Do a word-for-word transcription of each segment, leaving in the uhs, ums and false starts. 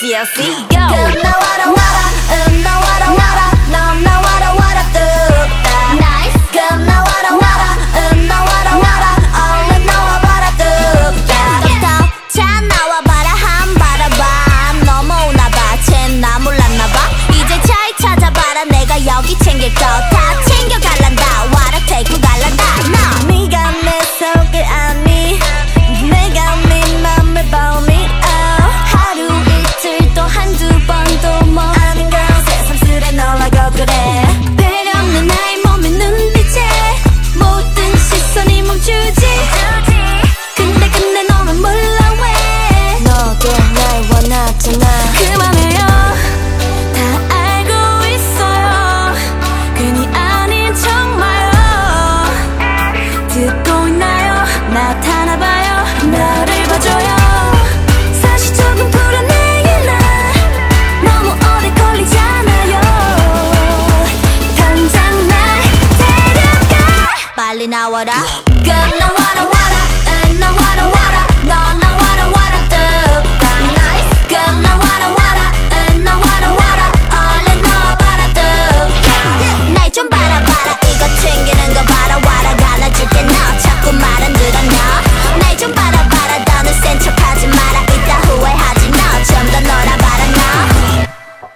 C L C. Go. 금 나와라 와라 음 나와라 와라 넌 나와라 와라 뚝딱 Nice. 금 나와라 와라 음 나와라 와라 얼른 나와봐라 뚝딱 자 나와봐라 한 바라봐 넘어오나봐 쟨 나 몰랐나봐 이제 잘 찾아봐라 내가 여기 챙길 거 다 챙겨갈란다 와라 데리고 갈란다 너 네가 내 속을 아니 내가 네 맘을 보니 하루 이틀 또 한두 번도 뭐 아닌 걸 새삼스레 놀라고 그래 배려없는 나의 몸의 눈빛에 모든 시선이 멈추지 근데 근데 너만 몰라 왜 너도 날 원하잖아 그만해요 다 알고 있어요 괜히 아닌 척 마요 듣고 있나요 나타나봐요 나를 봐줘요 사실 조금 불안해 나 너무 오래 걸리잖아요 당장 날 데려가 빨리 나와라 금 나와라 와라 음 나와라 와라 너 나와라 와라 뚝딱 Nice. 금 나와라 와라 음 나와라 와라 얼른 나와봐라 뚝딱 날 좀 바라봐라 이거 챙기는 거 봐라 와라 갈라줄게 너 자꾸 말 안 들었냐 날 좀 바라봐라 너는 센 척하지 마라 이따 후회하지 너 좀 더 놀아봐라 너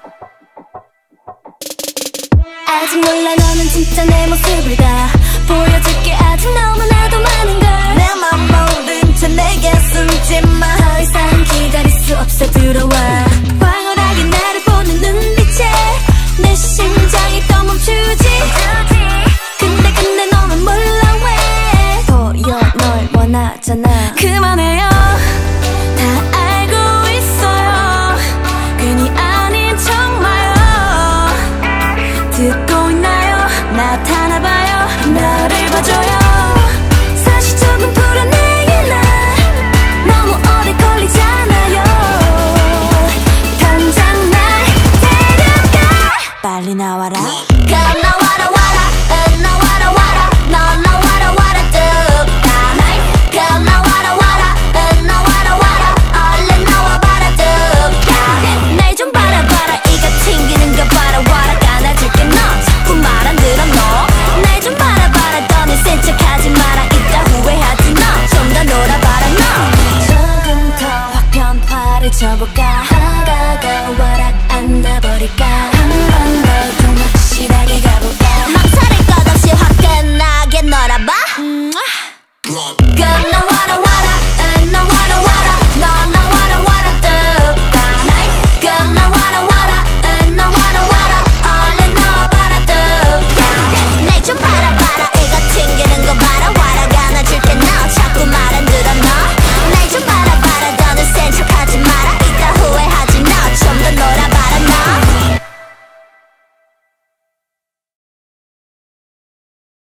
아직 몰라 너는 진짜 내 모습을 다 보여줄게 아직 너무나도 많은 걸 내 맘 모른 채 내게 숨지마 더 이상 기다릴 수 없어 들어와 황홀하게 나를 보는 눈빛에 내 심장이 또 멈추지 근데 근데 너만 몰라 왜 보여 널 원하잖아 그만해요 다 알고 있어요 괜히 아닌 척 마요 듣고 있나요 나타나봐요 나를 봐줘요 사실 조금 불안해 나 너무 오래 걸리잖아요 당장 날 데려가 빨리 나와라